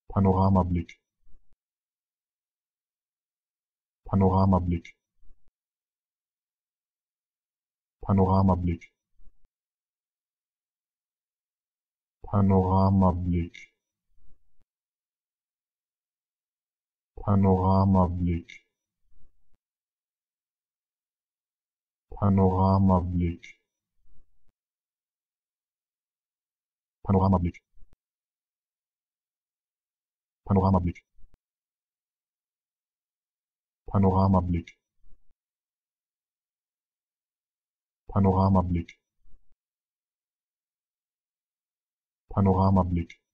Panoramablick, Panoramablick, Panoramablick, Panoramablick, Panoramablick, Panoramablick, Panoramablick, Panoramablick, Panoramablick, Panoramablick, Panoramablick,